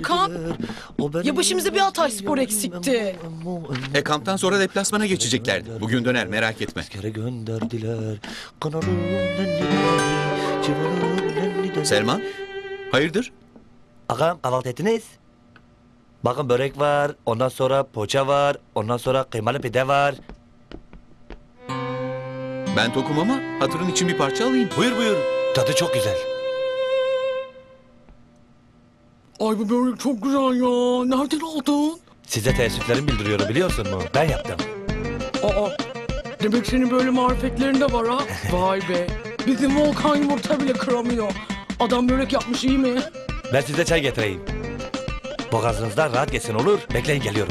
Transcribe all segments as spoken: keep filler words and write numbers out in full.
Volkan, ya başımıza bir Hatay Spor eksikti. E kamptan sonra deplasmana geçeceklerdi. Bugün döner, merak etme. Selman, hayırdır? Ağam kahvaltı ettiniz? Bakın börek var, ondan sonra poğaça var, ondan sonra kıymalı pide var. Ben tokum ama hatırın için bir parça alayım. Buyur buyur, tadı çok güzel. Ay bu börek çok güzel ya. Nereden aldın? Size teessüflerimi bildiriyorum, biliyorsun mu? Ben yaptım. Aa, demek senin böyle marifetlerin de var ha? Vay be. Bizim Volkan yumurta bile kıramıyor. Adam börek yapmış, iyi mi? Ben size çay getireyim. Boğazınızdan rahat geçsin, olur. Bekleyin, geliyorum.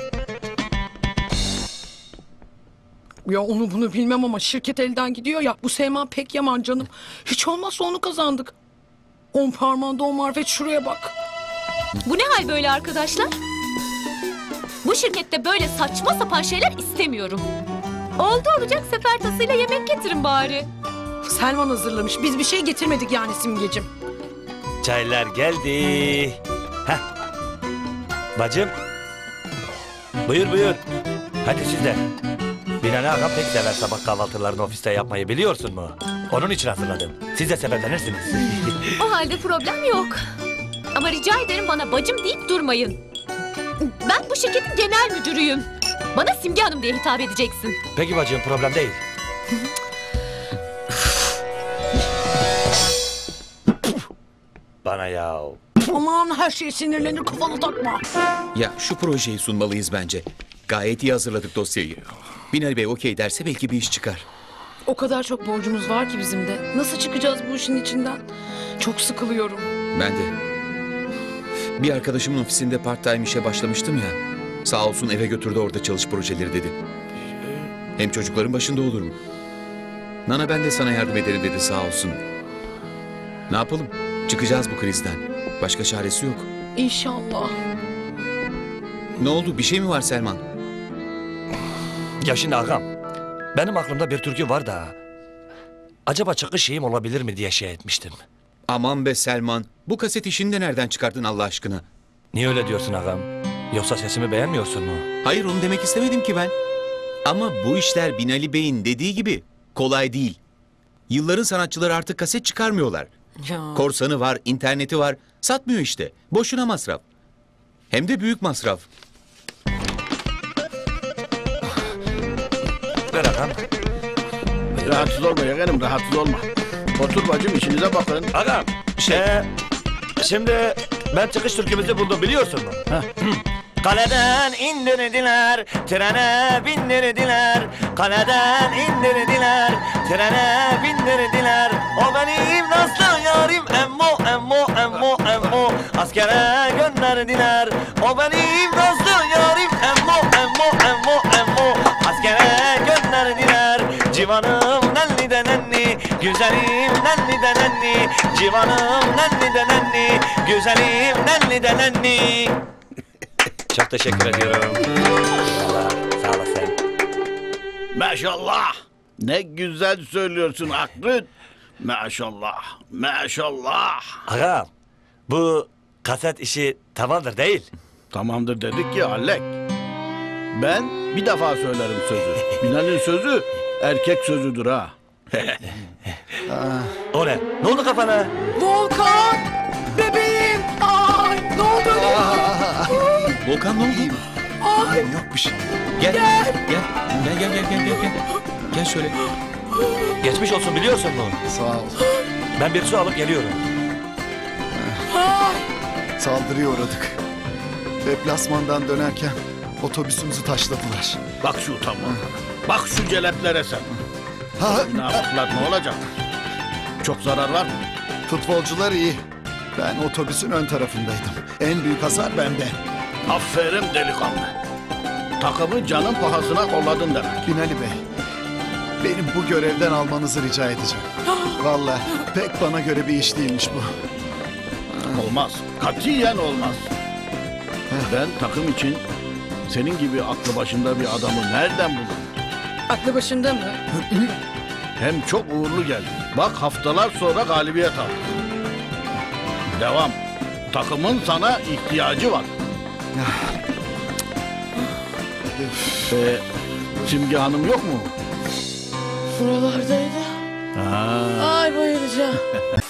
Ya onu bunu bilmem ama şirket elden gidiyor ya. Bu Seyman pek yaman canım. Hiç olmazsa onu kazandık. On parmağında on marifet, şuraya bak. Bu ne hal böyle arkadaşlar? Bu şirkette böyle saçma sapan şeyler istemiyorum. Oldu olacak sefer tasıyla yemek getirin bari. Selman hazırlamış. Biz bir şey getirmedik yani Simgeciğim. Çaylar geldi. Heh. Bacım. Buyur buyur. Hadi siz de. Binali Ağam pek sever sabah kahvaltılarını ofiste yapmayı, biliyorsun mu? Onun için hazırladım. Siz de severlenirsiniz. O halde problem yok. Ama rica ederim bana bacım deyip durmayın. Ben bu şirketin genel müdürüyüm. Bana Simge Hanım diye hitap edeceksin. Peki bacım, problem değil. Bana ya. Aman her şeye sinirlenir, kafanı takma. Ya şu projeyi sunmalıyız bence. Gayet iyi hazırladık dosyayı. Binali Bey okey derse belki bir iş çıkar. O kadar çok borcumuz var ki bizim de. Nasıl çıkacağız bu işin içinden? Çok sıkılıyorum. Ben de. Bir arkadaşımın ofisinde part time işe başlamıştım ya. Sağ olsun eve götürdü, orada çalış projeleri dedi. Hem çocukların başında olurum. Nana ben de sana yardım ederim dedi sağ olsun. Ne yapalım? Çıkacağız bu krizden. Başka çaresi yok. İnşallah. Ne oldu? Bir şey mi var Selman? Ya şimdi ağam, benim aklımda bir türkü var da... acaba çıkış şeyim olabilir mi diye şey etmiştim. Aman be Selman. Bu kaset işini de nereden çıkardın Allah aşkına? Niye öyle diyorsun ağam? Yoksa sesimi beğenmiyorsun mu? Hayır, onu demek istemedim ki ben. Ama bu işler Binali Bey'in dediği gibi kolay değil. Yılların sanatçıları artık kaset çıkarmıyorlar. Ya. Korsanı var, interneti var. Satmıyor işte. Boşuna masraf. Hem de büyük masraf. Ver ağam. Rahatsız olma yeğenim, rahatsız olma. Otur bacım, işinize bakın. Ağam, şey... Ee, şimdi ben çıkış türkümüzü buldum, biliyorsun mu? Kaleden indirdiler, trene bindirdiler. Kaleden indirdiler, trene bindirdiler. O benim nasıl yarim, emmo emmo emmo emmo. Askere gönderdiler. O benim nasıl yarim, emmo emmo emmo emmo. Askere gönderdiler. Civanım nenni de nenni, güzelim nenni de nenni. Civanım nenni de nenni, güzelim nenni de nenni. Çok teşekkür ediyorum. Allah, sağ olasın. Maşallah. Ne güzel söylüyorsun Akrut. Maşallah, maşallah. Ağam, bu kaset işi tamamdır değil. Tamamdır dedik ki Allek. Ben bir defa söylerim sözü. Binali'nin sözü erkek sözüdür ha. O ne? Ne oldu kafana? Volkan! Bebeğim! Ay ne oldu? Volkan ne oldu? Ay Yok bir şey. Gel. Gel. Gel. Gel gel gel gel gel. Gel, gel şöyle. Geçmiş olsun, biliyorsun mu? Sağ ol. Ben bir su alıp geliyorum. ay. Saldırıya uğradık. Deplasmandan dönerken otobüsümüzü taşladılar. Bak şu utanma. Bak şu celeplere sen. Ha, Ne yaptılar, ne olacak? Çok zarar var mı? futbolcular iyi. Ben otobüsün ön tarafındaydım. En büyük hasar bende. Aferin delikanlı. Takımı canın pahasına kolladın demek. Binali Bey, benim bu görevden almanızı rica edeceğim. Vallahi pek bana göre bir iş değilmiş bu. Olmaz. Katiyen olmaz. Ben takım için senin gibi aklı başında bir adamı nereden bulurum? Aklı başında mı? Hem çok uğurlu geldi. Bak haftalar sonra galibiyet aldı. Devam. Takımın sana ihtiyacı var. Ee, Simge Hanım yok mu? Buralardaydı. Ha. Ay bayılacağım.